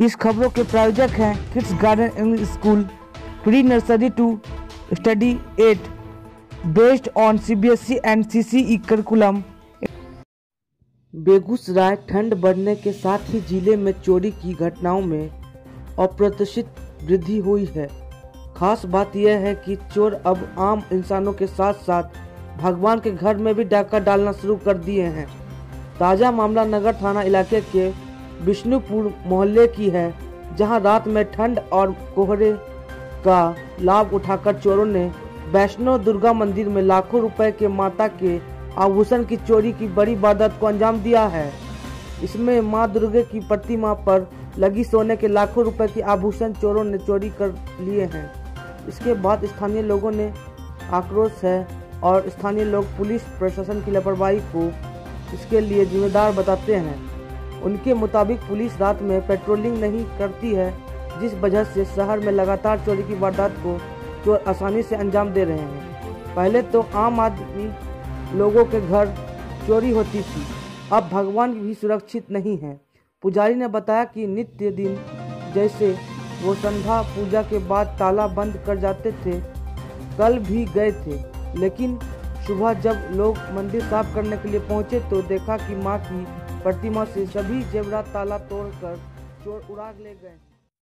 इस खबरों के प्रायोजक हैं Kids Garden English School, pre nursery to study 8, based on CBSE and CCE curriculum. Begusarai ठंड बढ़ने के साथ ही जिले में चोरी की घटनाओं में अप्रत्याशित वृद्धि हुई है। खास बात यह है कि चोर अब आम इंसानों के साथ साथ भगवान के घर में भी डाका डालना शुरू कर दिए हैं। ताज़ा मामला नगर थाना इलाके के विष्णुपुर मोहल्ले की है, जहां रात में ठंड और कोहरे का लाभ उठाकर चोरों ने वैष्णो दुर्गा मंदिर में लाखों रुपए के माता के आभूषण की चोरी की बड़ी वारदात को अंजाम दिया है। इसमें मां दुर्गा की प्रतिमा पर लगी सोने के लाखों रुपए की आभूषण चोरों ने चोरी कर लिए हैं। इसके बाद स्थानीय लोगों ने आक्रोश है और स्थानीय लोग पुलिस प्रशासन की लापरवाही को इसके लिए जिम्मेदार बताते हैं। उनके मुताबिक पुलिस रात में पेट्रोलिंग नहीं करती है, जिस वजह से शहर में लगातार चोरी की वारदात को चोर आसानी से अंजाम दे रहे हैं। पहले तो आम आदमी लोगों के घर चोरी होती थी, अब भगवान भी सुरक्षित नहीं है। पुजारी ने बताया कि नित्य दिन जैसे वो संध्या पूजा के बाद ताला बंद कर जाते थे, कल भी गए थे, लेकिन सुबह जब लोग मंदिर साफ करने के लिए पहुंचे तो देखा कि मां की प्रतिमा से सभी जेवरात ताला तोड़कर चोर उड़ा ले गए।